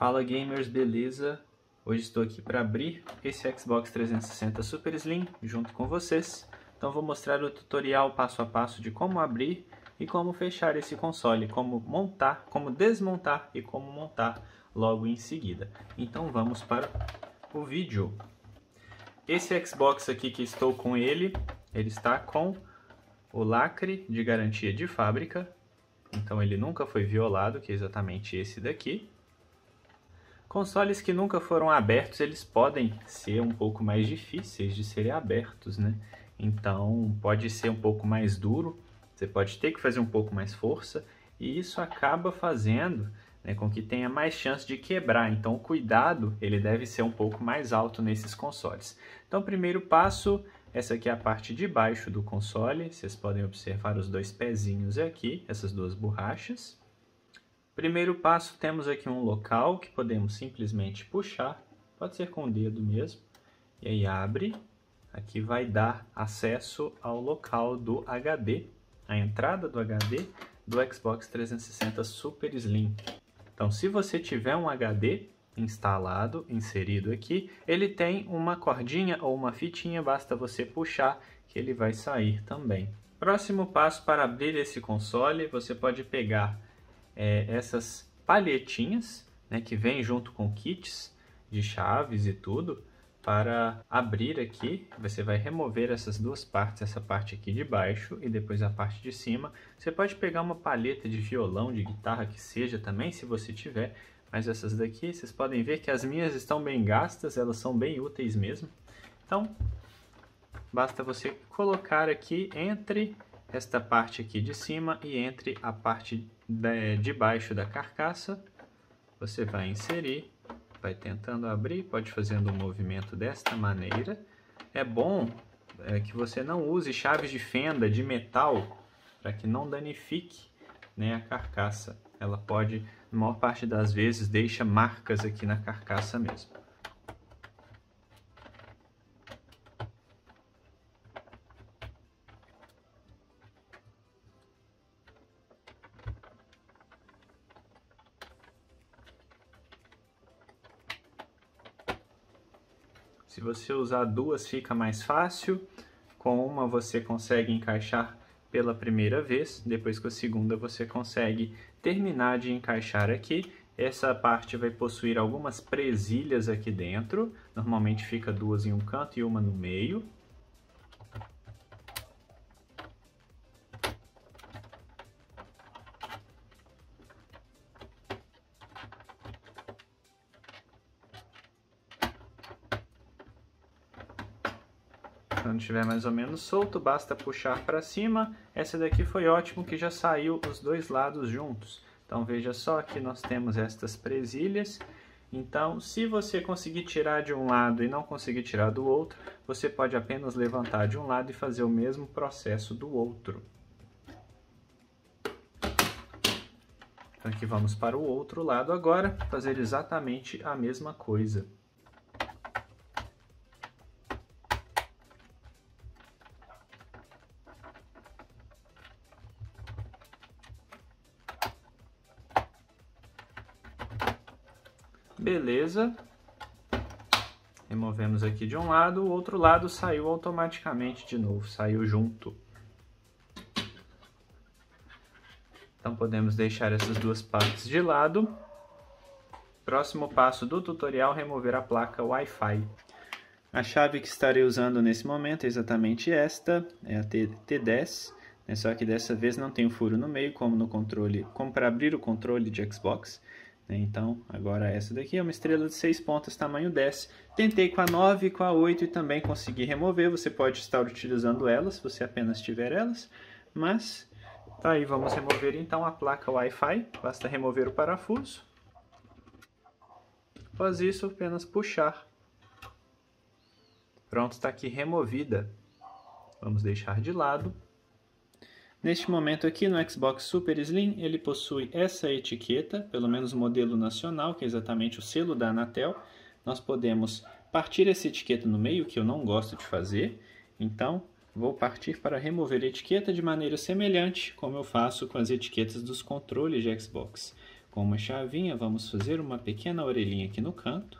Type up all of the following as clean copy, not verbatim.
Fala gamers, beleza? Hoje estou aqui para abrir esse Xbox 360 Super Slim junto com vocês. Então vou mostrar o tutorial passo a passo de como abrir e como fechar esse console, como montar, como desmontar e como montar logo em seguida. Então vamos para o vídeo. Esse Xbox aqui que estou com ele está com o lacre de garantia de fábrica. Então ele nunca foi violado, que é exatamente esse daqui. Consoles que nunca foram abertos, eles podem ser um pouco mais difíceis de serem abertos, né? Então pode ser um pouco mais duro, você pode ter que fazer um pouco mais força, e isso acaba fazendo, né, com que tenha mais chance de quebrar. Então o cuidado ele deve ser um pouco mais alto nesses consoles. Então o primeiro passo, essa aqui é a parte de baixo do console, vocês podem observar os dois pezinhos aqui, essas duas borrachas. Primeiro passo, temos aqui um local que podemos simplesmente puxar, pode ser com o dedo mesmo, e aí abre. Aqui vai dar acesso ao local do HD, a entrada do HD do Xbox 360 Super Slim. Então, se você tiver um HD instalado, inserido aqui, ele tem uma cordinha ou uma fitinha, basta você puxar que ele vai sair também. Próximo passo para abrir esse console, você pode pegar essas palhetinhas, né, que vem junto com kits de chaves e tudo, para abrir aqui. Você vai remover essas duas partes, essa parte aqui de baixo e depois a parte de cima. Você pode pegar uma palheta de violão, de guitarra que seja também, se você tiver, mas essas daqui, vocês podem ver que as minhas estão bem gastas, elas são bem úteis mesmo. Então, basta você colocar aqui entre esta parte aqui de cima e entre a parte de baixo da carcaça. Você vai inserir, vai tentando abrir, pode fazendo um movimento desta maneira. É bom que você não use chaves de fenda de metal para que não danifique, né, a carcaça. Ela pode, na maior parte das vezes, deixa marcas aqui na carcaça mesmo. Se você usar duas fica mais fácil, com uma você consegue encaixar pela primeira vez, depois com a segunda você consegue terminar de encaixar aqui. Essa parte vai possuir algumas presilhas aqui dentro, normalmente fica duas em um canto e uma no meio. Quando estiver mais ou menos solto, basta puxar para cima. Essa daqui foi ótimo que já saiu os dois lados juntos. Então veja só que nós temos estas presilhas. Então, se você conseguir tirar de um lado e não conseguir tirar do outro, você pode apenas levantar de um lado e fazer o mesmo processo do outro. Então aqui vamos para o outro lado agora, fazer exatamente a mesma coisa. Beleza, removemos aqui de um lado, o outro lado saiu automaticamente de novo, saiu junto. Então podemos deixar essas duas partes de lado. Próximo passo do tutorial, remover a placa Wi-Fi. A chave que estarei usando nesse momento é exatamente esta, é a T10, né? Só que dessa vez não tem um furo no meio, como no controle, como para abrir o controle de Xbox. Então, agora essa daqui é uma estrela de 6 pontas, tamanho 10. Tentei com a 9 e com a 8 e também consegui remover. Você pode estar utilizando elas, se você apenas tiver elas. Mas, tá aí, vamos remover então a placa Wi-Fi. Basta remover o parafuso. Após isso, apenas puxar. Pronto, está aqui removida. Vamos deixar de lado. Neste momento aqui no Xbox Super Slim, ele possui essa etiqueta, pelo menos o modelo nacional, que é exatamente o selo da Anatel. Nós podemos partir essa etiqueta no meio, que eu não gosto de fazer. Então, vou partir para remover a etiqueta de maneira semelhante, como eu faço com as etiquetas dos controles de Xbox. Com uma chavinha, vamos fazer uma pequena orelhinha aqui no canto.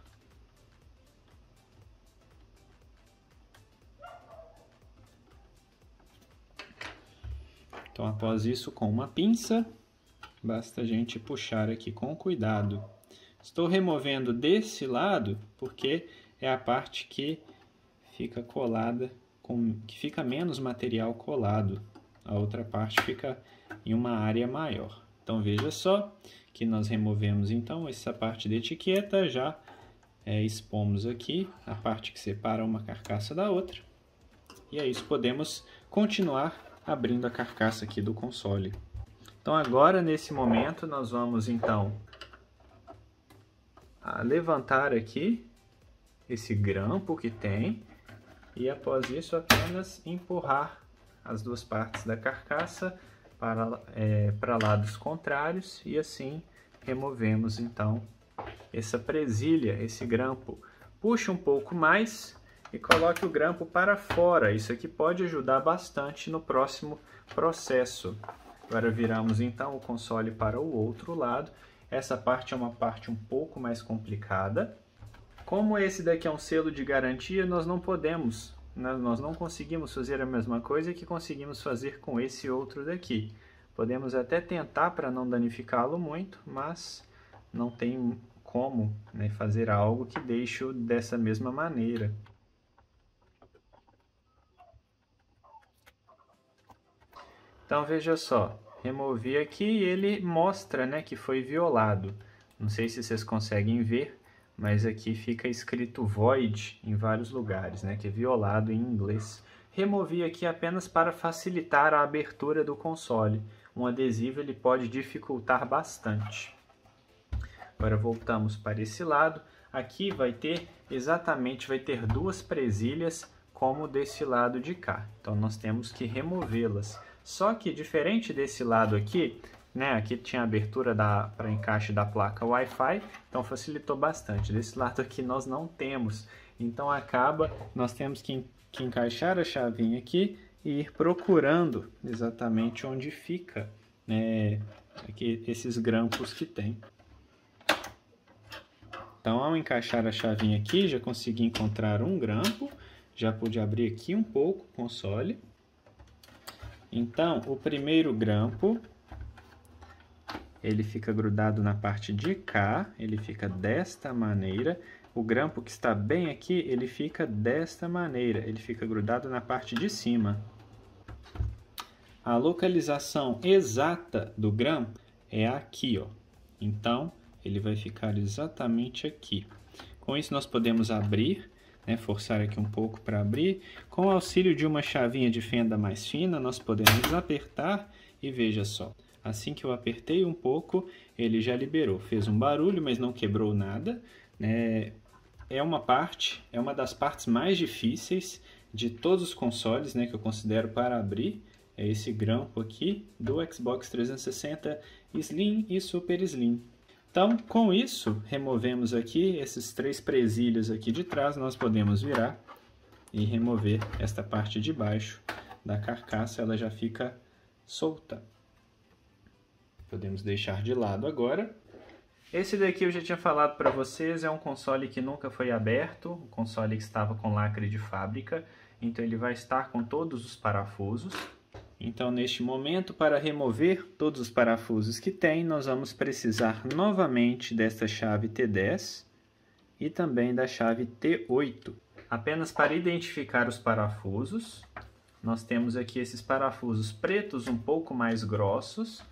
Então, após isso, com uma pinça, basta a gente puxar aqui com cuidado. Estou removendo desse lado porque é a parte que fica colada, que fica menos material colado. A outra parte fica em uma área maior. Então, veja só que nós removemos, então, essa parte de etiqueta, já expomos aqui a parte que separa uma carcaça da outra. E é isso, podemos continuar abrindo a carcaça aqui do console. Então, agora, nesse momento, nós vamos, então, levantar aqui esse grampo que tem e, após isso, apenas empurrar as duas partes da carcaça para lados contrários e assim removemos então essa presilha, esse grampo. Puxe um pouco mais e coloque o grampo para fora. Isso aqui pode ajudar bastante no próximo processo. Agora viramos então o console para o outro lado. Essa parte é uma parte um pouco mais complicada. Como esse daqui é um selo de garantia, nós não conseguimos fazer a mesma coisa que conseguimos fazer com esse outro daqui. Podemos até tentar para não danificá-lo muito, mas não tem como, né, fazer algo que deixe dessa mesma maneira. Então veja só, removi aqui e ele mostra, né, que foi violado. Não sei se vocês conseguem ver, mas aqui fica escrito void em vários lugares, né, que é violado em inglês. Removi aqui apenas para facilitar a abertura do console. Um adesivo ele pode dificultar bastante. Agora voltamos para esse lado. Aqui vai ter duas presilhas como desse lado de cá. Então nós temos que removê-las. Só que diferente desse lado aqui, né, aqui tinha abertura para encaixe da placa Wi-Fi, então facilitou bastante. Desse lado aqui nós não temos. Então nós temos que encaixar a chavinha aqui e ir procurando exatamente onde fica, né, aqui, esses grampos que tem. Então, ao encaixar a chavinha aqui, já consegui encontrar um grampo, já pude abrir aqui um pouco o console. Então, o primeiro grampo, ele fica grudado na parte de cá, ele fica desta maneira. O grampo que está bem aqui, ele fica desta maneira, ele fica grudado na parte de cima. A localização exata do grampo é aqui, ó. Então, ele vai ficar exatamente aqui. Com isso, nós podemos abrir, né, forçar aqui um pouco para abrir. Com o auxílio de uma chavinha de fenda mais fina, nós podemos apertar e veja só. Assim que eu apertei um pouco, ele já liberou. Fez um barulho, mas não quebrou nada, né? É uma das partes mais difíceis de todos os consoles, né, que eu considero para abrir. É esse grampo aqui do Xbox 360 Slim e Super Slim. Então, com isso, removemos aqui esses 3 presilhas aqui de trás. Nós podemos virar e remover esta parte de baixo da carcaça. Ela já fica solta. Podemos deixar de lado agora. Esse daqui eu já tinha falado para vocês, é um console que nunca foi aberto, um console que estava com lacre de fábrica, então ele vai estar com todos os parafusos. Então, neste momento, para remover todos os parafusos que tem, nós vamos precisar novamente desta chave T10 e também da chave T8. Apenas para identificar os parafusos, nós temos aqui esses parafusos pretos um pouco mais grossos,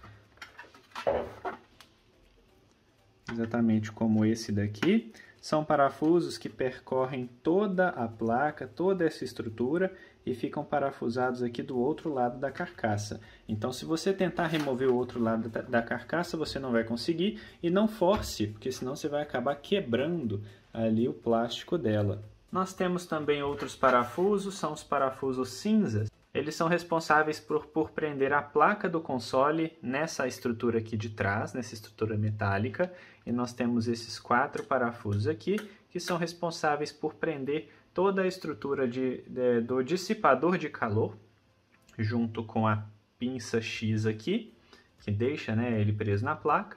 exatamente como esse daqui. São parafusos que percorrem toda a placa, toda essa estrutura e ficam parafusados aqui do outro lado da carcaça. Então, se você tentar remover o outro lado da carcaça, você não vai conseguir e não force, porque senão você vai acabar quebrando ali o plástico dela. Nós temos também outros parafusos, são os parafusos cinzas. Eles são responsáveis por prender a placa do console nessa estrutura aqui de trás, nessa estrutura metálica. E nós temos esses 4 parafusos aqui, que são responsáveis por prender toda a estrutura do dissipador de calor, junto com a pinça X aqui, que deixa, né, ele preso na placa.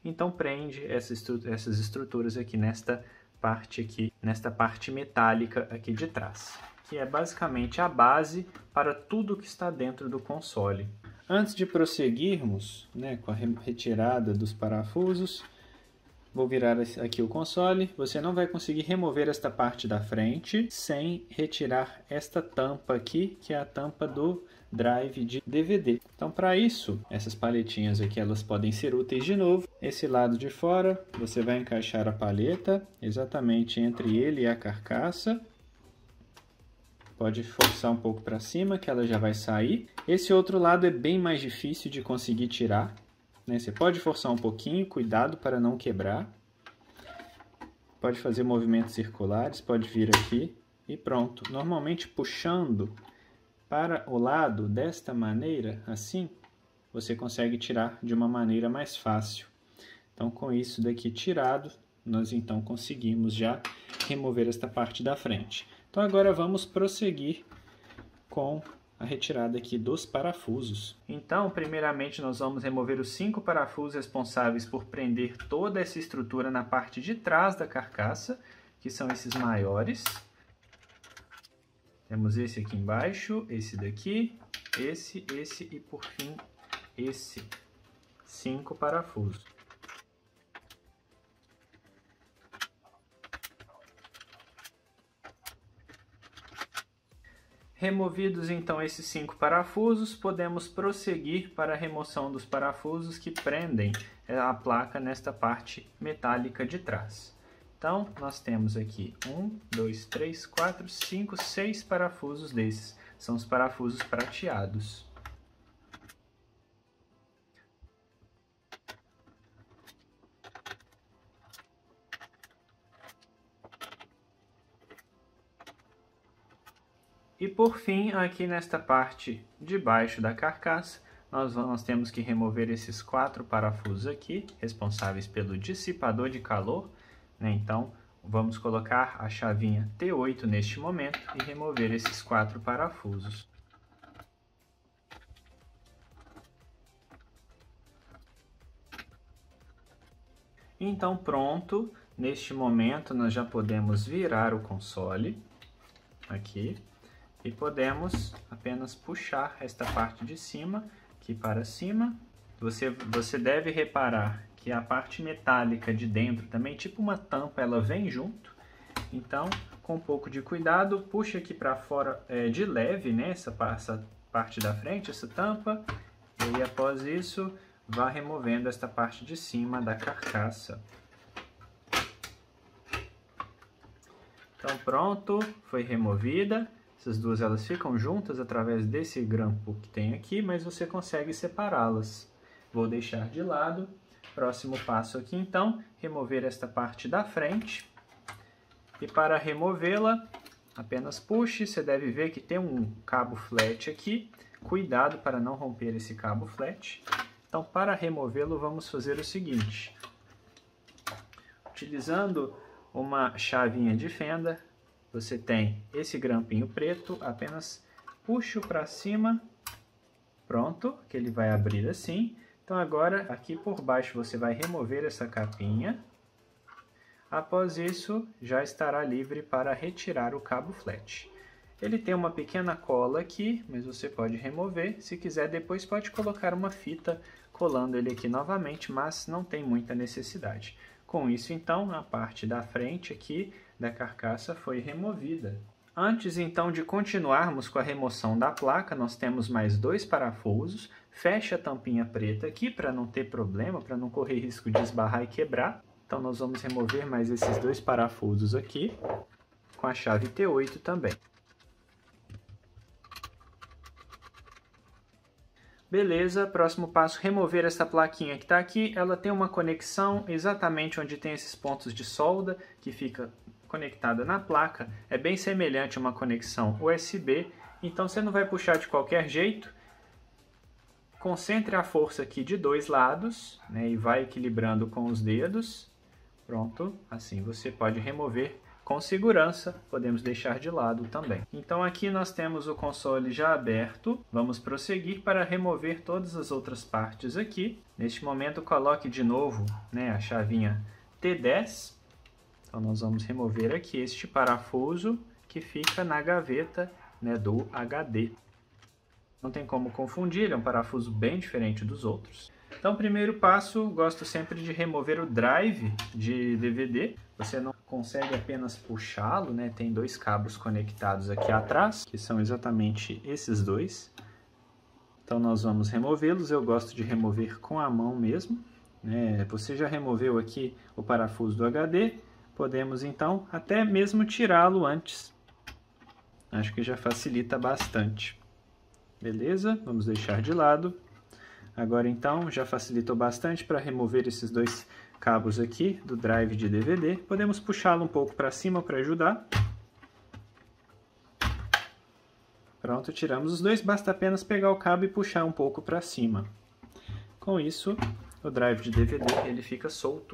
então prende essas estruturas aqui nesta parte metálica aqui de trás, que é basicamente a base para tudo que está dentro do console. Antes de prosseguirmos, né, com a retirada dos parafusos, vou virar aqui o console. Você não vai conseguir remover esta parte da frente sem retirar esta tampa aqui, que é a tampa do drive de DVD. Então, para isso, essas paletinhas aqui elas podem ser úteis de novo. Esse lado de fora, você vai encaixar a paleta exatamente entre ele e a carcaça. Pode forçar um pouco para cima que ela já vai sair. Esse outro lado é bem mais difícil de conseguir tirar, né? Você pode forçar um pouquinho, cuidado para não quebrar. Pode fazer movimentos circulares, pode vir aqui e pronto. Normalmente puxando para o lado desta maneira, assim, você consegue tirar de uma maneira mais fácil. Então, com isso daqui tirado, nós então conseguimos já remover esta parte da frente. Então agora vamos prosseguir com a retirada aqui dos parafusos. Então, primeiramente nós vamos remover os 5 parafusos responsáveis por prender toda essa estrutura na parte de trás da carcaça, que são esses maiores. Temos esse aqui embaixo, esse daqui, esse e por fim esse. 5 parafusos. Removidos então esses 5 parafusos, podemos prosseguir para a remoção dos parafusos que prendem a placa nesta parte metálica de trás. Então, nós temos aqui 1, 2, 3, 4, 5, 6 parafusos desses. São os parafusos prateados. E por fim, aqui nesta parte de baixo da carcaça, nós temos que remover esses 4 parafusos aqui, responsáveis pelo dissipador de calor, né? Então, vamos colocar a chavinha T8 neste momento e remover esses 4 parafusos. Então, pronto, neste momento nós já podemos virar o console aqui. E podemos apenas puxar esta parte de cima aqui para cima. Você deve reparar que a parte metálica de dentro também, tipo uma tampa, ela vem junto. Então, com um pouco de cuidado, puxa aqui para fora de leve, né, essa parte da frente, essa tampa. E aí, após isso, vá removendo esta parte de cima da carcaça. Então, pronto, foi removida. Essas duas elas ficam juntas através desse grampo que tem aqui, mas você consegue separá-las. Vou deixar de lado. Próximo passo aqui então, remover esta parte da frente. E para removê-la, apenas puxe. Você deve ver que tem um cabo flat aqui. Cuidado para não romper esse cabo flat. Então, para removê-lo, vamos fazer o seguinte. Utilizando uma chavinha de fenda, você tem esse grampinho preto, apenas puxo para cima, pronto, que ele vai abrir assim. Então agora aqui por baixo você vai remover essa capinha. Após isso já estará livre para retirar o cabo flat. Ele tem uma pequena cola aqui, mas você pode remover. Se quiser depois pode colocar uma fita colando ele aqui novamente, mas não tem muita necessidade. Com isso então a parte da frente aqui da carcaça foi removida. Antes então de continuarmos com a remoção da placa, nós temos mais 2 parafusos. Fecha a tampinha preta aqui para não ter problema, para não correr risco de esbarrar e quebrar. Então nós vamos remover mais esses 2 parafusos aqui, com a chave T8 também. Beleza, próximo passo, remover essa plaquinha que está aqui. Ela tem uma conexão exatamente onde tem esses pontos de solda, que fica conectada na placa. É bem semelhante a uma conexão USB, então você não vai puxar de qualquer jeito. Concentre a força aqui de 2 lados, né, e vai equilibrando com os dedos. Pronto, assim você pode remover com segurança, podemos deixar de lado também. Então aqui nós temos o console já aberto. Vamos prosseguir para remover todas as outras partes aqui. Neste momento coloque de novo, né, a chavinha T10. Então nós vamos remover aqui este parafuso que fica na gaveta, né, do HD. Não tem como confundir, ele é um parafuso bem diferente dos outros. Então, primeiro passo, gosto sempre de remover o drive de DVD. Você não consegue apenas puxá-lo, né? Tem dois cabos conectados aqui atrás, que são exatamente esses dois. Então, nós vamos removê-los. Eu gosto de remover com a mão mesmo, né? Você já removeu aqui o parafuso do HD. Podemos, então, até mesmo tirá-lo antes. Acho que já facilita bastante. Beleza? Vamos deixar de lado. Agora então, já facilitou bastante para remover esses dois cabos aqui do drive de DVD. Podemos puxá-lo um pouco para cima para ajudar. Pronto, tiramos os dois. Basta apenas pegar o cabo e puxar um pouco para cima. Com isso, o drive de DVD ele fica solto.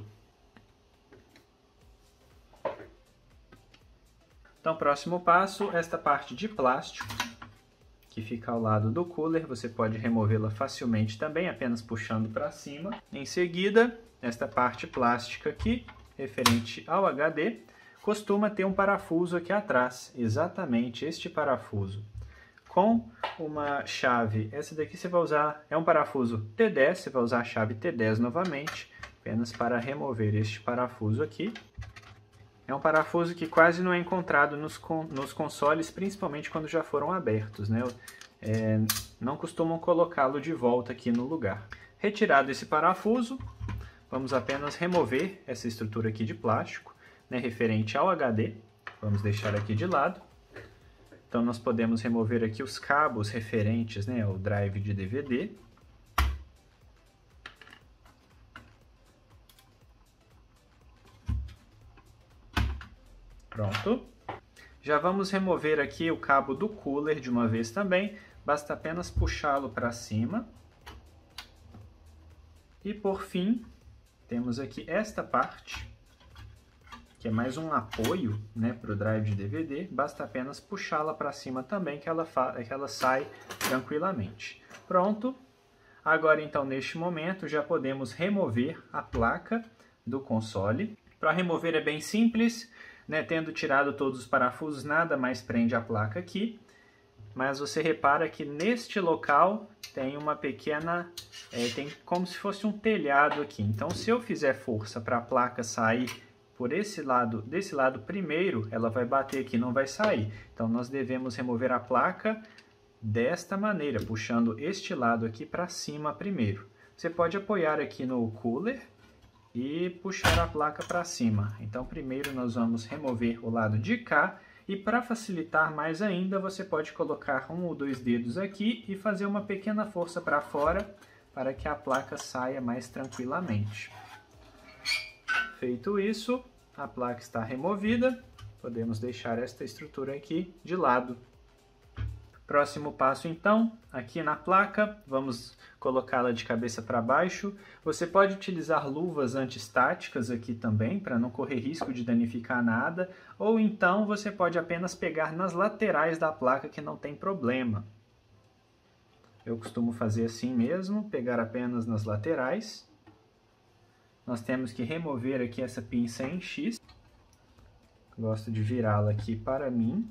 Então, próximo passo, esta parte de plástico que fica ao lado do cooler, você pode removê-la facilmente também, apenas puxando para cima. Em seguida, esta parte plástica aqui, referente ao HD, costuma ter um parafuso aqui atrás, exatamente este parafuso. Com uma chave, essa daqui você vai usar, é um parafuso T10, você vai usar a chave T10 novamente, apenas para remover este parafuso aqui. É um parafuso que quase não é encontrado nos consoles, principalmente quando já foram abertos, né? Não costumam colocá-lo de volta aqui no lugar. Retirado esse parafuso, vamos apenas remover essa estrutura aqui de plástico, né, referente ao HD. Vamos deixar aqui de lado. Então nós podemos remover aqui os cabos referentes, né, ao drive de DVD. Pronto. Já vamos remover aqui o cabo do cooler de uma vez também. Basta apenas puxá-lo para cima. E por fim, temos aqui esta parte, que é mais um apoio, né, para o drive de DVD. Basta apenas puxá-la para cima também, que ela sai tranquilamente. Pronto. Agora então, neste momento, já podemos remover a placa do console. Para remover é bem simples. Né, tendo tirado todos os parafusos, nada mais prende a placa aqui, mas você repara que neste local tem uma pequena, tem como se fosse um telhado aqui. Então, se eu fizer força para a placa sair por esse lado, desse lado primeiro, ela vai bater aqui, não vai sair. Então, nós devemos remover a placa desta maneira, puxando este lado aqui para cima primeiro. Você pode apoiar aqui no cooler e puxar a placa para cima. Então, primeiro nós vamos remover o lado de cá, e para facilitar mais ainda, você pode colocar um ou dois dedos aqui e fazer uma pequena força para fora, para que a placa saia mais tranquilamente. Feito isso, a placa está removida, podemos deixar esta estrutura aqui de lado. Próximo passo então, aqui na placa, vamos colocá-la de cabeça para baixo. Você pode utilizar luvas antiestáticas aqui também, para não correr risco de danificar nada, ou então você pode apenas pegar nas laterais da placa, que não tem problema. Eu costumo fazer assim mesmo, pegar apenas nas laterais. Nós temos que remover aqui essa pinça em X. Gosto de virá-la aqui para mim.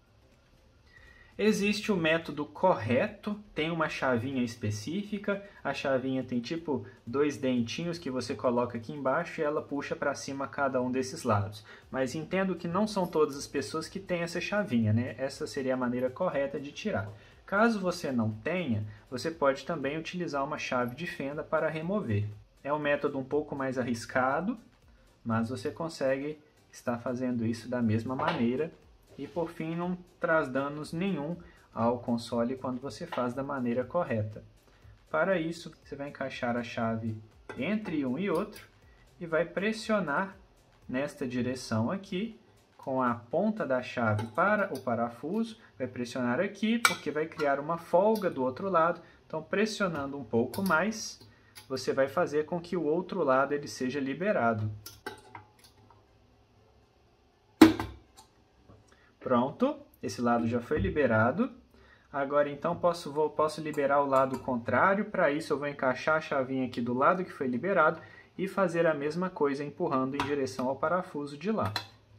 Existe o método correto, tem uma chavinha específica, a chavinha tem tipo dois dentinhos que você coloca aqui embaixo e ela puxa para cima cada um desses lados. Mas entendo que não são todas as pessoas que têm essa chavinha, né? Essa seria a maneira correta de tirar. Caso você não tenha, você pode também utilizar uma chave de fenda para remover. É um método um pouco mais arriscado, mas você consegue estar fazendo isso da mesma maneira. E por fim, não traz danos nenhum ao console quando você faz da maneira correta. Para isso, você vai encaixar a chave entre um e outro e vai pressionar nesta direção aqui, com a ponta da chave para o parafuso. Vai pressionar aqui, porque vai criar uma folga do outro lado. Então, pressionando um pouco mais, você vai fazer com que o outro lado ele seja liberado. Pronto, esse lado já foi liberado. Agora então posso liberar o lado contrário. Para isso eu vou encaixar a chavinha aqui do lado que foi liberado e fazer a mesma coisa empurrando em direção ao parafuso de lá.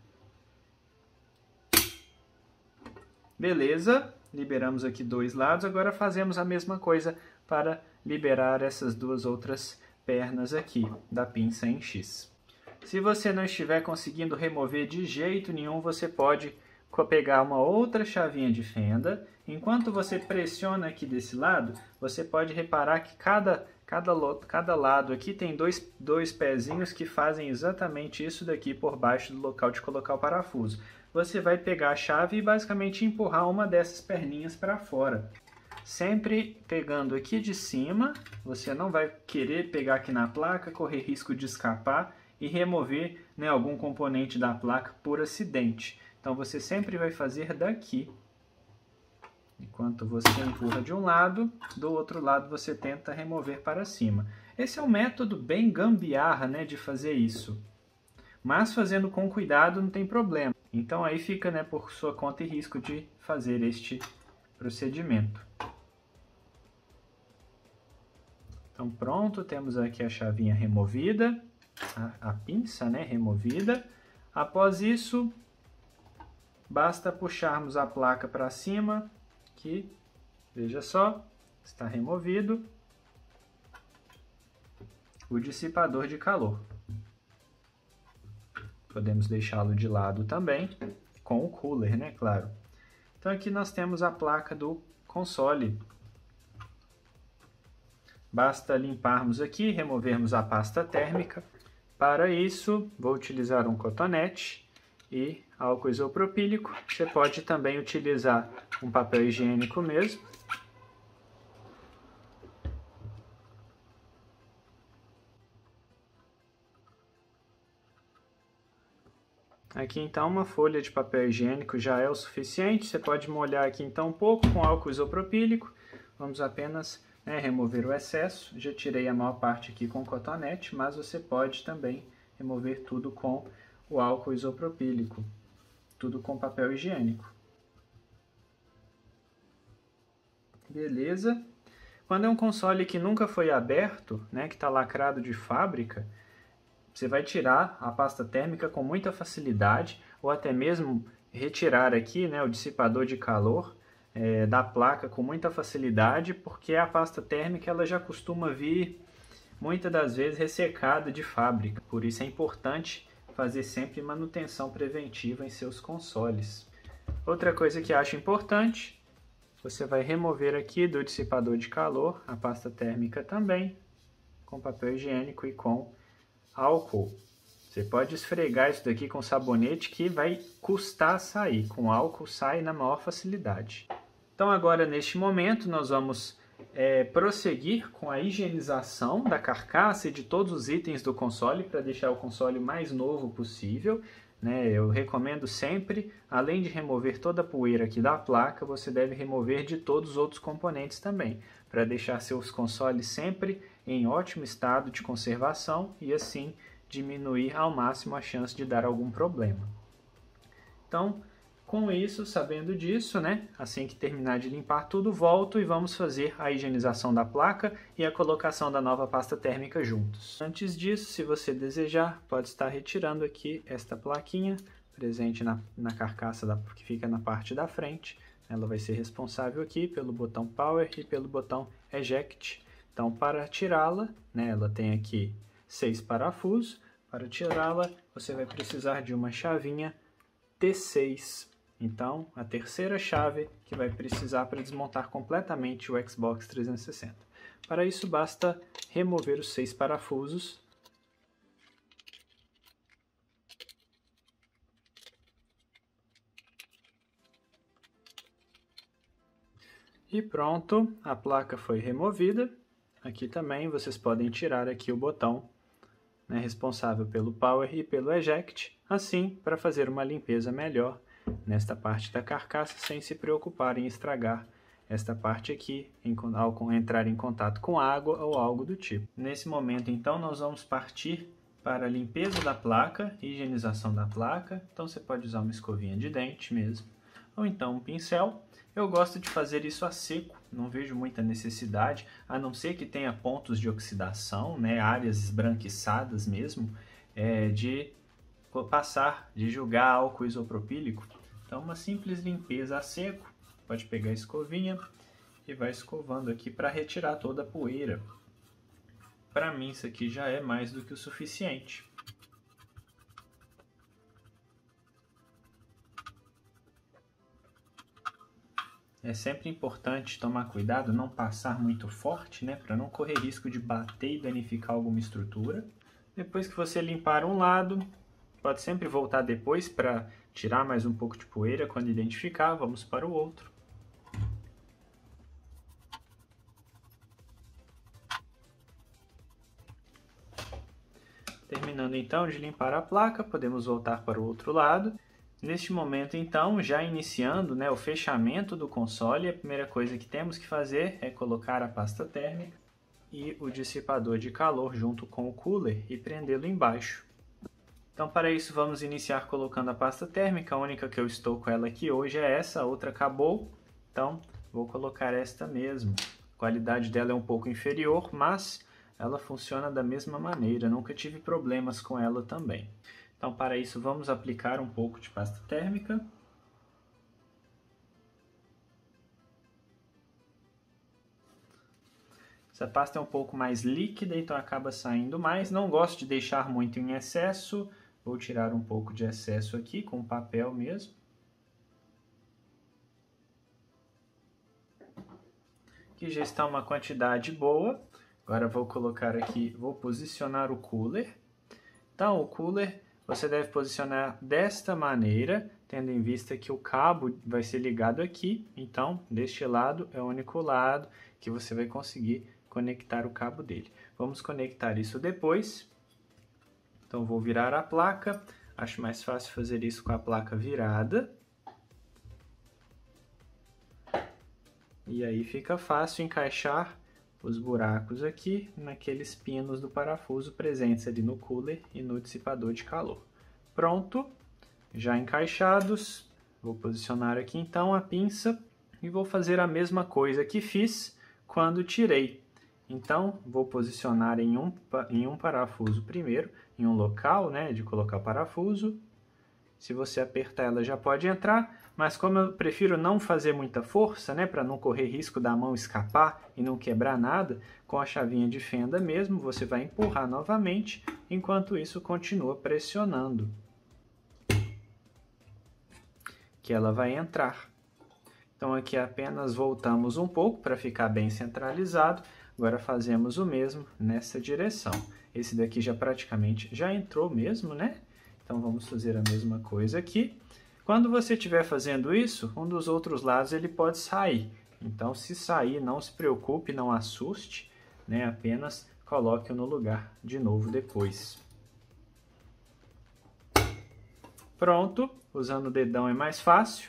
Beleza, liberamos aqui dois lados. Agora fazemos a mesma coisa para liberar essas duas outras pernas aqui da pinça em X. Se você não estiver conseguindo remover de jeito nenhum, você pode pegar uma outra chavinha de fenda. Enquanto você pressiona aqui desse lado, você pode reparar que cada lado aqui tem dois pezinhos que fazem exatamente isso daqui por baixo do local de colocar o parafuso. Você vai pegar a chave e basicamente empurrar uma dessas perninhas para fora. Sempre pegando aqui de cima, você não vai querer pegar aqui na placa, correr risco de escapar e remover, né, algum componente da placa por acidente. Então você sempre vai fazer daqui. Enquanto você empurra de um lado, do outro lado você tenta remover para cima. Esse é um método bem gambiarra, né, de fazer isso. Mas fazendo com cuidado não tem problema. Então aí fica, né, por sua conta e risco de fazer este procedimento. Então pronto, temos aqui a chavinha removida, a pinça, né, removida. Após isso, basta puxarmos a placa para cima, que, veja só, está removido o dissipador de calor. Podemos deixá-lo de lado também, com o cooler, né, claro. Então aqui nós temos a placa do console. Basta limparmos aqui, removermos a pasta térmica. Para isso, vou utilizar um cotonete e álcool isopropílico. Você pode também utilizar um papel higiênico mesmo. Aqui então uma folha de papel higiênico já é o suficiente. Você pode molhar aqui então um pouco com álcool isopropílico. Vamos apenas, né, remover o excesso. Já tirei a maior parte aqui com cotonete, mas você pode também remover tudo com o álcool isopropílico. Tudo com papel higiênico. Beleza. Quando é um console que nunca foi aberto, né, que está lacrado de fábrica, você vai tirar a pasta térmica com muita facilidade, ou até mesmo retirar aqui, né, o dissipador de calor da placa com muita facilidade, porque a pasta térmica ela já costuma vir, muitas das vezes, ressecada de fábrica. Por isso é importante fazer sempre manutenção preventiva em seus consoles. Outra coisa que acho importante, você vai remover aqui do dissipador de calor a pasta térmica também, com papel higiênico e com álcool. Você pode esfregar isso daqui com sabonete que vai custar sair. Com álcool sai na maior facilidade. Então agora neste momento nós vamos prosseguir com a higienização da carcaça e de todos os itens do console para deixar o console o mais novo possível. Eu recomendo sempre, além de remover toda a poeira aqui da placa, você deve remover de todos os outros componentes também, para deixar seus consoles sempre em ótimo estado de conservação e assim diminuir ao máximo a chance de dar algum problema. Então, com isso, sabendo disso, assim que terminar de limpar tudo, volto e vamos fazer a higienização da placa e a colocação da nova pasta térmica juntos. Antes disso, se você desejar, pode estar retirando aqui esta plaquinha presente na carcaça que fica na parte da frente. Ela vai ser responsável aqui pelo botão Power e pelo botão Eject. Então, para tirá-la, ela tem aqui 6 parafusos. Para tirá-la, você vai precisar de uma chavinha T6. Então, a terceira chave que vai precisar para desmontar completamente o Xbox 360. Para isso, basta remover os 6 parafusos. E pronto, a placa foi removida. Aqui também vocês podem tirar aqui o botão responsável pelo Power e pelo Eject, assim para fazer uma limpeza melhor nesta parte da carcaça, sem se preocupar em estragar esta parte aqui ao entrar em contato com água ou algo do tipo. Nesse momento, então, nós vamos partir para a limpeza da placa, higienização da placa. Então você pode usar uma escovinha de dente mesmo, ou então um pincel. Eu gosto de fazer isso a seco, não vejo muita necessidade, a não ser que tenha pontos de oxidação, né, áreas esbranquiçadas mesmo, de passar, de jogar álcool isopropílico. Então uma simples limpeza a seco, pode pegar a escovinha e vai escovando aqui para retirar toda a poeira. Para mim isso aqui já é mais do que o suficiente. É sempre importante tomar cuidado, não passar muito forte, né, para não correr risco de bater e danificar alguma estrutura. Depois que você limpar um lado, pode sempre voltar depois para tirar mais um pouco de poeira quando identificar. Vamos para o outro. Terminando então de limpar a placa, podemos voltar para o outro lado. Neste momento, então, já iniciando, né, o fechamento do console, a primeira coisa que temos que fazer é colocar a pasta térmica e o dissipador de calor junto com o cooler e prendê-lo embaixo. Então, para isso, vamos iniciar colocando a pasta térmica. A única que eu estou com ela aqui hoje é essa, a outra acabou. Então, vou colocar esta mesmo. A qualidade dela é um pouco inferior, mas ela funciona da mesma maneira. Nunca tive problemas com ela também. Então, para isso, vamos aplicar um pouco de pasta térmica. Essa pasta é um pouco mais líquida, então acaba saindo mais. Não gosto de deixar muito em excesso. Vou tirar um pouco de excesso aqui com papel mesmo. Aqui já está uma quantidade boa. Agora vou colocar aqui, vou posicionar o cooler. Então, o cooler você deve posicionar desta maneira, tendo em vista que o cabo vai ser ligado aqui. Então, deste lado é o único lado que você vai conseguir conectar o cabo dele. Vamos conectar isso depois. Então, vou virar a placa. Acho mais fácil fazer isso com a placa virada. E aí fica fácil encaixar os buracos aqui naqueles pinos do parafuso presentes ali no cooler e no dissipador de calor. Pronto, já encaixados, vou posicionar aqui então a pinça e vou fazer a mesma coisa que fiz quando tirei. Então, vou posicionar em um parafuso primeiro, em um local, né, de colocar o parafuso. Se você apertar, ela já pode entrar, mas como eu prefiro não fazer muita força, né, para não correr risco da mão escapar e não quebrar nada, com a chavinha de fenda mesmo, você vai empurrar novamente, enquanto isso continua pressionando, que ela vai entrar. Então aqui apenas voltamos um pouco para ficar bem centralizado, agora fazemos o mesmo nessa direção. Esse daqui já praticamente já entrou mesmo, né? Então vamos fazer a mesma coisa aqui. Quando você estiver fazendo isso, um dos outros lados ele pode sair. Então se sair, não se preocupe, não assuste, né? Apenas coloque-o no lugar de novo depois. Pronto, usando o dedão é mais fácil.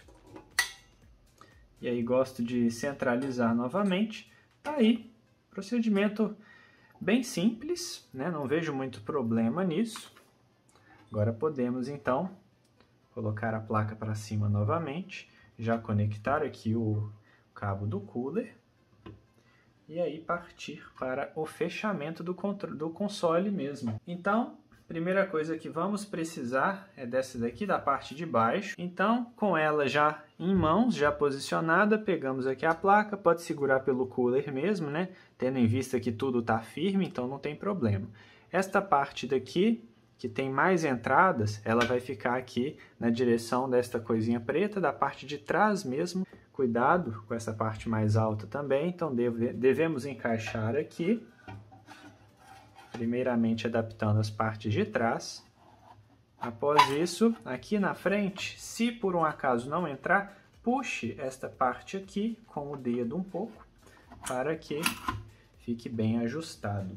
E aí gosto de centralizar novamente. Tá aí, procedimento bem simples, né? Não vejo muito problema nisso. Agora podemos, então, colocar a placa para cima novamente, já conectar aqui o cabo do cooler e aí partir para o fechamento do console mesmo. Então, primeira coisa que vamos precisar é dessa daqui, da parte de baixo. Então, com ela já em mãos, já posicionada, pegamos aqui a placa, pode segurar pelo cooler mesmo, né? Tendo em vista que tudo está firme, então não tem problema. Esta parte daqui, que tem mais entradas, ela vai ficar aqui na direção desta coisinha preta, da parte de trás mesmo. Cuidado com essa parte mais alta também, então devemos encaixar aqui. Primeiramente adaptando as partes de trás. Após isso, aqui na frente, se por um acaso não entrar, puxe esta parte aqui com o dedo um pouco, para que fique bem ajustado.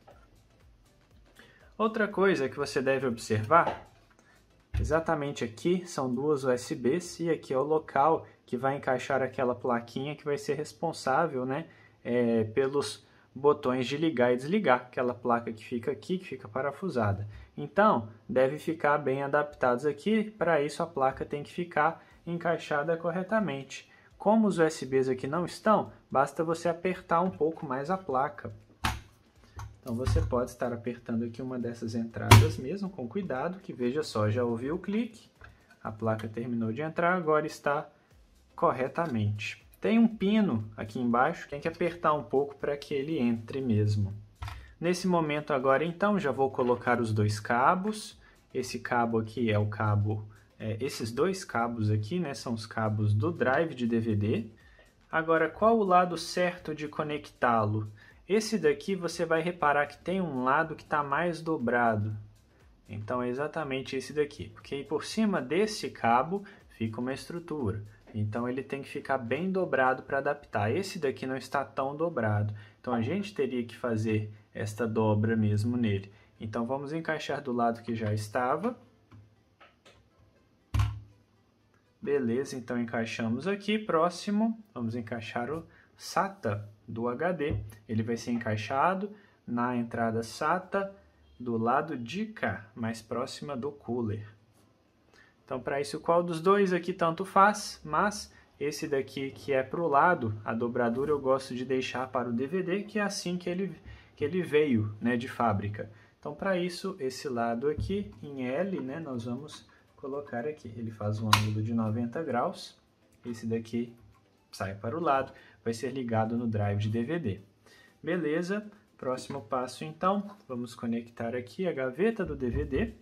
Outra coisa que você deve observar, exatamente aqui são duas USBs e aqui é o local que vai encaixar aquela plaquinha que vai ser responsável, né, pelos botões de ligar e desligar, aquela placa que fica aqui, que fica parafusada. Então, deve ficar bem adaptados aqui. Para isso, a placa tem que ficar encaixada corretamente. Como os USBs aqui não estão, basta você apertar um pouco mais a placa. Então você pode estar apertando aqui uma dessas entradas mesmo, com cuidado, que veja só, já ouviu o clique, a placa terminou de entrar, agora está corretamente. Tem um pino aqui embaixo, tem que apertar um pouco para que ele entre mesmo. Nesse momento agora então, já vou colocar os dois cabos. Esse cabo aqui é o cabo, esses dois cabos aqui, né, são os cabos do drive de DVD. Agora, qual o lado certo de conectá-lo? Esse daqui você vai reparar que tem um lado que está mais dobrado. Então é exatamente esse daqui, porque aí por cima desse cabo fica uma estrutura. Então ele tem que ficar bem dobrado para adaptar. Esse daqui não está tão dobrado. Então a gente teria que fazer esta dobra mesmo nele. Então vamos encaixar do lado que já estava. Beleza, então encaixamos aqui. Próximo, vamos encaixar o SATA do HD. Ele vai ser encaixado na entrada SATA do lado de cá, mais próxima do cooler. Então, para isso, qual dos dois aqui tanto faz, mas esse daqui que é para o lado, a dobradura eu gosto de deixar para o DVD, que é assim que ele veio, né, de fábrica. Então, para isso, esse lado aqui em L, né, nós vamos colocar aqui. Ele faz um ângulo de 90 graus. Esse daqui sai para o lado, vai ser ligado no drive de DVD. Beleza, próximo passo então, vamos conectar aqui a gaveta do DVD.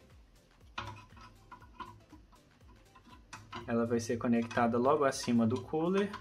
Ela vai ser conectada logo acima do cooler.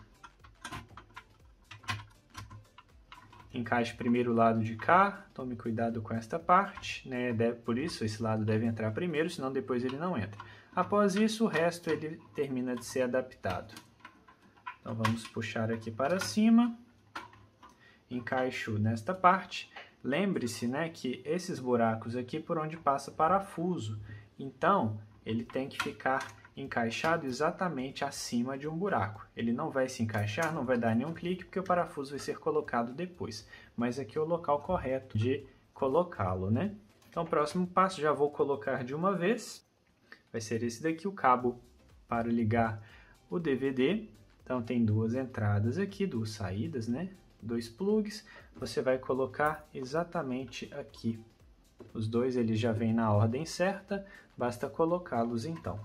Encaixe primeiro o lado de cá, tome cuidado com esta parte, né? Por isso esse lado deve entrar primeiro, senão depois ele não entra. Após isso, o resto ele termina de ser adaptado. Então vamos puxar aqui para cima, encaixo nesta parte. Lembre-se, né, que esses buracos aqui por onde passa parafuso, então ele tem que ficar encaixado exatamente acima de um buraco. Ele não vai se encaixar, não vai dar nenhum clique, porque o parafuso vai ser colocado depois. Mas aqui é o local correto de colocá-lo, né? Então, próximo passo, já vou colocar de uma vez. Vai ser esse daqui, o cabo para ligar o DVD. Então, tem duas entradas aqui, duas saídas, né? Dois plugs. Você vai colocar exatamente aqui. Os dois, eles já vêm na ordem certa, basta colocá-los então.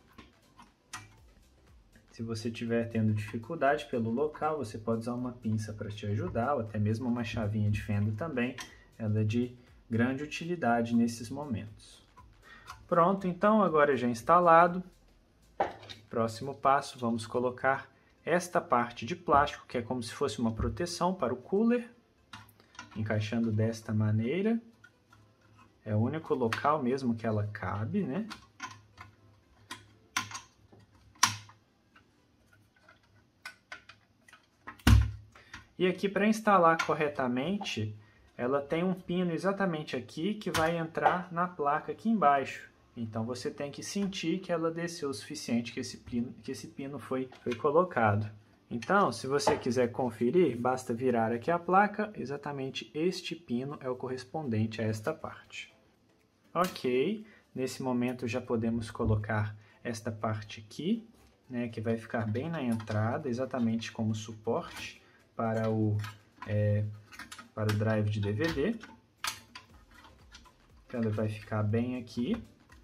Se você estiver tendo dificuldade pelo local, você pode usar uma pinça para te ajudar, ou até mesmo uma chavinha de fenda também. Ela é de grande utilidade nesses momentos. Pronto, então, agora já instalado. Próximo passo, vamos colocar esta parte de plástico, que é como se fosse uma proteção para o cooler. Encaixando desta maneira. É o único local mesmo que ela cabe, né? E aqui, para instalar corretamente, ela tem um pino exatamente aqui que vai entrar na placa aqui embaixo. Então você tem que sentir que ela desceu o suficiente, que esse pino foi colocado. Então, se você quiser conferir, basta virar aqui a placa, exatamente este pino é o correspondente a esta parte. Ok, nesse momento já podemos colocar esta parte aqui, né, que vai ficar bem na entrada, exatamente como suporte para o drive de DVD. Então, ela vai ficar bem aqui.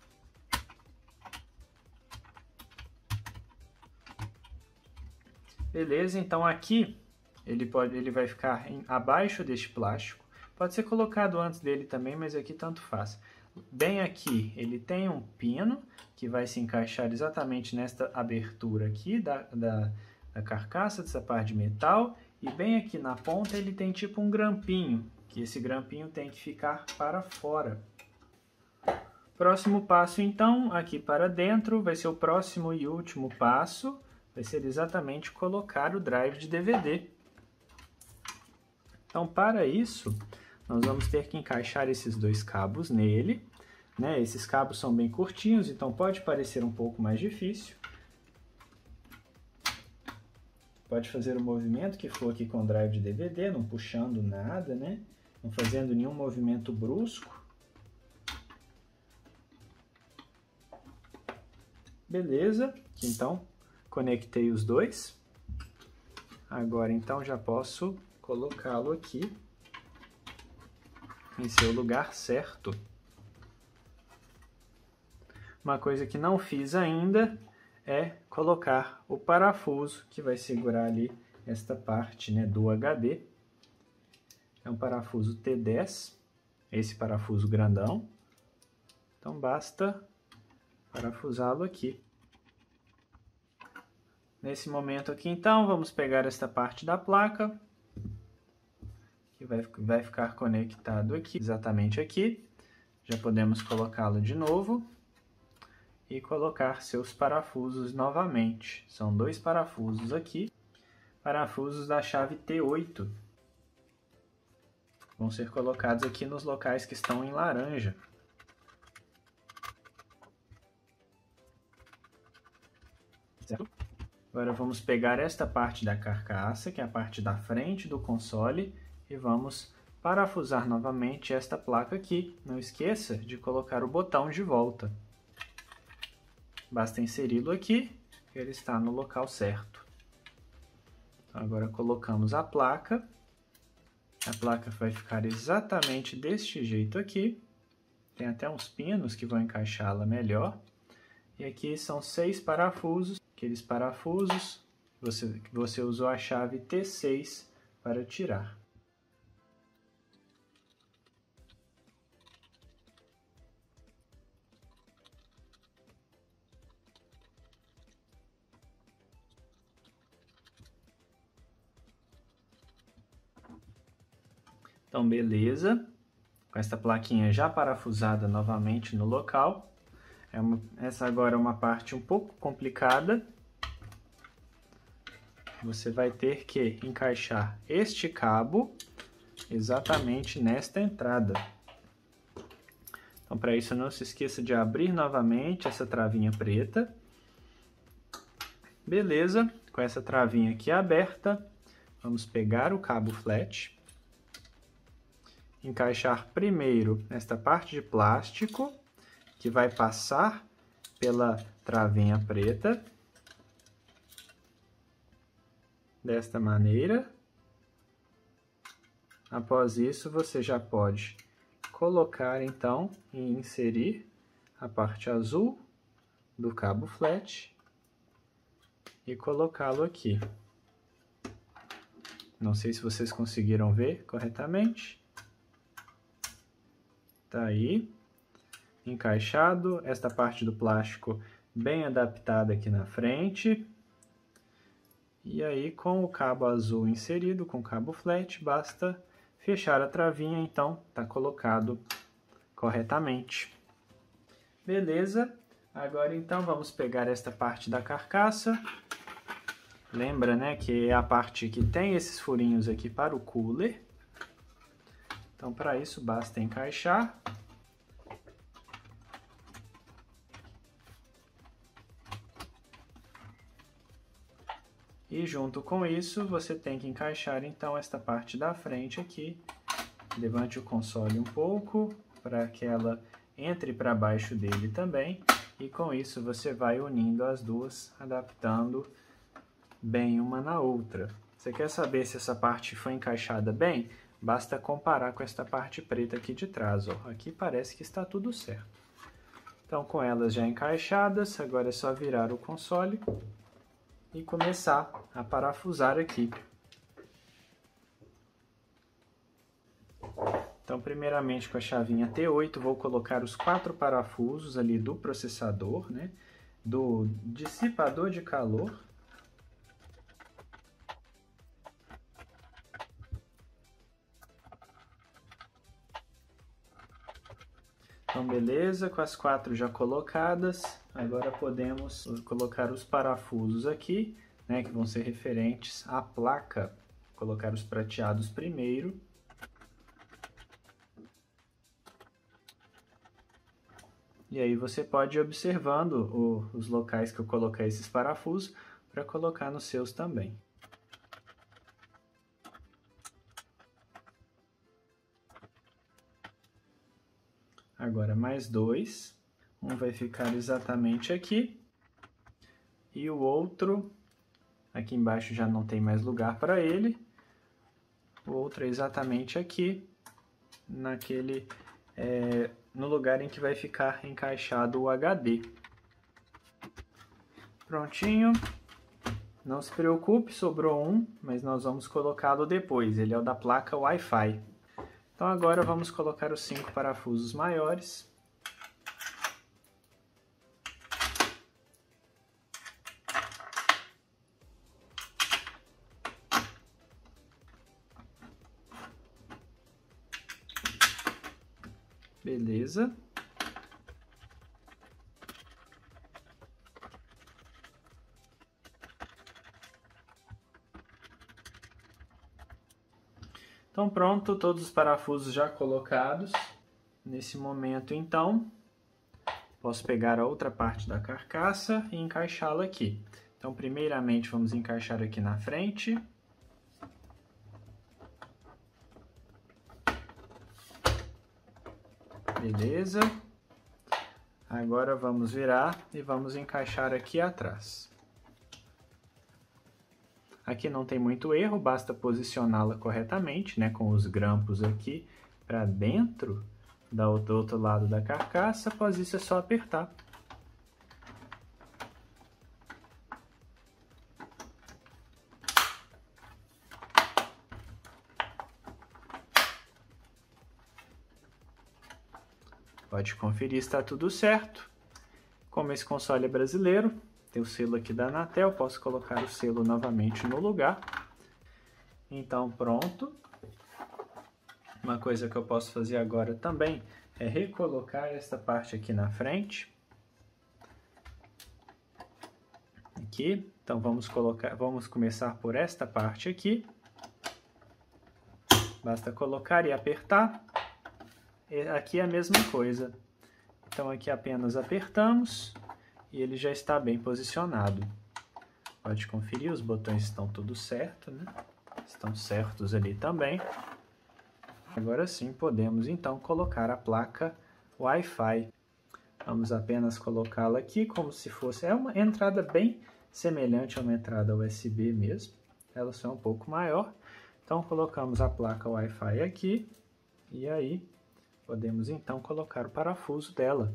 Beleza, então aqui ele vai ficar abaixo deste plástico. Pode ser colocado antes dele também, mas aqui tanto faz. Bem aqui ele tem um pino que vai se encaixar exatamente nesta abertura aqui da carcaça, dessa parte de metal. E bem aqui na ponta ele tem tipo um grampinho, que esse grampinho tem que ficar para fora. Próximo passo então, aqui para dentro, vai ser o próximo e último passo. Vai ser exatamente colocar o drive de DVD. Então, para isso, nós vamos ter que encaixar esses dois cabos nele, né? Esses cabos são bem curtinhos, então pode parecer um pouco mais difícil. Pode fazer o movimento que for aqui com o drive de DVD, não puxando nada, né? Não fazendo nenhum movimento brusco. Beleza, aqui então conectei os dois. Agora então já posso colocá-lo aqui em seu lugar certo. Uma coisa que não fiz ainda é colocar o parafuso que vai segurar ali esta parte, né, do HD. É um parafuso T10, esse parafuso grandão. Então basta parafusá-lo aqui. Nesse momento aqui então, vamos pegar esta parte da placa, que vai ficar conectado aqui, exatamente aqui. Já podemos colocá-lo de novo e colocar seus parafusos novamente. São dois parafusos aqui, parafusos da chave T8. Vão ser colocados aqui nos locais que estão em laranja. Certo? Agora vamos pegar esta parte da carcaça, que é a parte da frente do console, e vamos parafusar novamente esta placa aqui. Não esqueça de colocar o botão de volta. Basta inseri-lo aqui, que ele está no local certo. Então, agora colocamos a placa vai ficar exatamente deste jeito aqui. Tem até uns pinos que vão encaixá-la melhor. E aqui são 6 parafusos. Aqueles parafusos que você usou a chave T6 para tirar. Então, beleza. Com esta plaquinha já parafusada novamente no local. Essa agora é uma parte um pouco complicada. Você vai ter que encaixar este cabo exatamente nesta entrada. Então, para isso, não se esqueça de abrir novamente essa travinha preta. Beleza, com essa travinha aqui aberta, vamos pegar o cabo flat, encaixar primeiro nesta parte de plástico, que vai passar pela travinha preta, desta maneira. Após isso, você já pode colocar então e inserir a parte azul do cabo flat e colocá-lo aqui. Não sei se vocês conseguiram ver corretamente. Tá aí, encaixado, esta parte do plástico bem adaptada aqui na frente. E aí, com o cabo azul inserido, com o cabo flat, basta fechar a travinha, então tá colocado corretamente. Beleza, agora então vamos pegar esta parte da carcaça. Lembra, né, que é a parte que tem esses furinhos aqui para o cooler. Então, para isso, basta encaixar. E junto com isso, você tem que encaixar então esta parte da frente aqui. Levante o console um pouco para que ela entre para baixo dele também. E com isso você vai unindo as duas, adaptando bem uma na outra. Você quer saber se essa parte foi encaixada bem? Basta comparar com esta parte preta aqui de trás. Ó. Aqui parece que está tudo certo. Então, com elas já encaixadas, agora é só virar o console e começar a parafusar aqui. Então, primeiramente com a chavinha T8, vou colocar os 4 parafusos ali do processador, né? Do dissipador de calor. Então, beleza, com as 4 já colocadas, agora podemos colocar os parafusos aqui, né, que vão ser referentes à placa. Vou colocar os prateados primeiro. E aí você pode ir observando os locais que eu coloquei esses parafusos para colocar nos seus também. Agora mais 2, um vai ficar exatamente aqui e o outro, aqui embaixo já não tem mais lugar para ele. O outro é exatamente aqui, no lugar em que vai ficar encaixado o HD. Prontinho. Não se preocupe, sobrou um, mas nós vamos colocá-lo depois. Ele é o da placa Wi-Fi. Então agora vamos colocar os 5 parafusos maiores. Beleza. Então pronto, todos os parafusos já colocados. Nesse momento então, posso pegar a outra parte da carcaça e encaixá-la aqui. Então primeiramente vamos encaixar aqui na frente. Beleza. Agora vamos virar e vamos encaixar aqui atrás. Aqui não tem muito erro, basta posicioná-la corretamente, né, com os grampos aqui para dentro do outro lado da carcaça. Após isso é só apertar. Pode conferir se está tudo certo. Como esse console é brasileiro, tem o selo aqui da Anatel, posso colocar o selo novamente no lugar. Então pronto. Uma coisa que eu posso fazer agora também é recolocar esta parte aqui na frente. Aqui, então vamos começar por esta parte aqui. Basta colocar e apertar. Aqui é a mesma coisa. Então aqui apenas apertamos e ele já está bem posicionado. Pode conferir, os botões estão tudo certo, né? Estão certos ali também. Agora sim podemos então colocar a placa Wi-Fi. Vamos apenas colocá-la aqui como se fosse... É uma entrada bem semelhante a uma entrada USB mesmo. Ela só é um pouco maior. Então colocamos a placa Wi-Fi aqui e aí podemos então colocar o parafuso dela.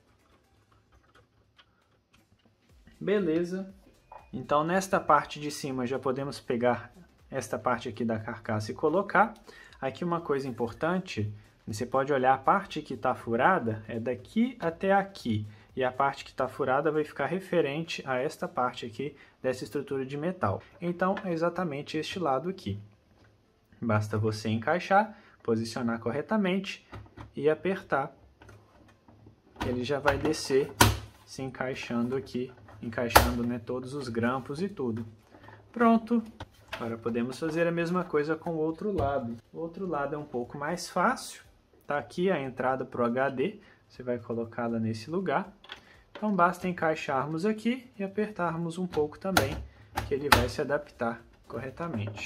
Beleza. Então nesta parte de cima já podemos pegar esta parte aqui da carcaça e colocar. Aqui uma coisa importante, você pode olhar a parte que está furada, é daqui até aqui. E a parte que está furada vai ficar referente a esta parte aqui dessa estrutura de metal. Então é exatamente este lado aqui. Basta você encaixar, posicionar corretamente e apertar. Ele já vai descer se encaixando aqui, encaixando, né, todos os grampos e tudo. Pronto! Agora podemos fazer a mesma coisa com o outro lado. O outro lado é um pouco mais fácil. Tá aqui a entrada para o HD, você vai colocá-la nesse lugar. Então basta encaixarmos aqui e apertarmos um pouco também, que ele vai se adaptar corretamente.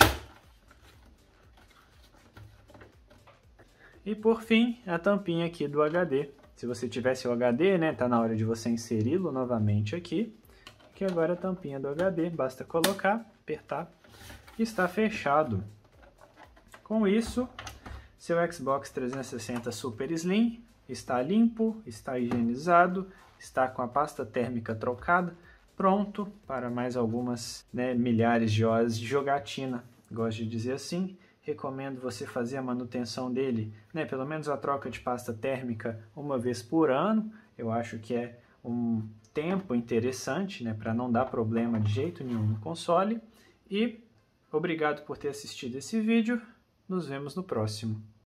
E por fim, a tampinha aqui do HD. Se você tivesse o HD, né, tá na hora de você inseri-lo novamente aqui. Que agora a tampinha do HD, basta colocar, apertar e está fechado. Com isso, seu Xbox 360 Super Slim está limpo, está higienizado, está com a pasta térmica trocada, pronto para mais algumas, né, milhares de horas de jogatina. Gosto de dizer assim. Recomendo você fazer a manutenção dele, né, pelo menos a troca de pasta térmica uma vez por ano. Eu acho que é um tempo interessante, né, para não dar problema de jeito nenhum no console. E obrigado por ter assistido esse vídeo. Nos vemos no próximo.